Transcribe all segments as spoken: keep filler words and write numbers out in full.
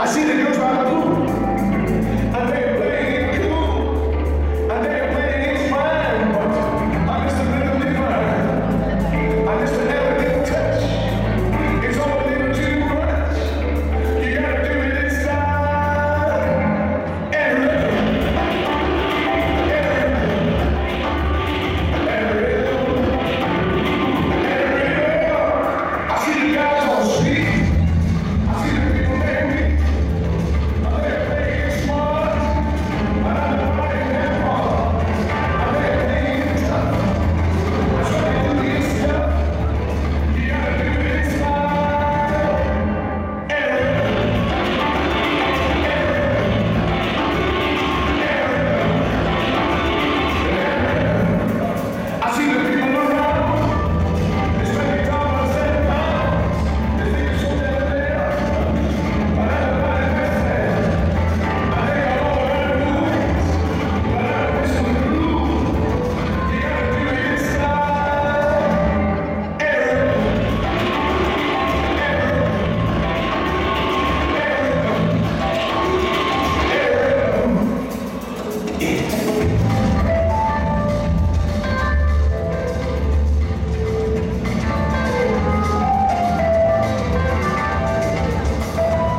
see the girls by the pool, and they're playing it cool, and they're playing it fine, but I'm just a little different. I'm just an elegant touch. It's all a little too much. You gotta do it in style and rhythm, and rhythm, and rhythm, and rhythm. I see the guys on the street. I see the people they meet. They're playing smart, but I'm the right hand ball. They're playing tough. I try to do this stuff. You gotta do it in style and rhythm, and rhythm. I see the people around. They spend time on seven pounds. They think it's so damn there. But everybody best there. I think I all around the movies. But I'm missing the groove. You gotta do it in style and rhythm, and rhythm, and rhythm.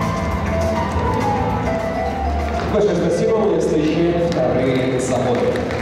Большое спасибо, мы встречаем вторые заводы.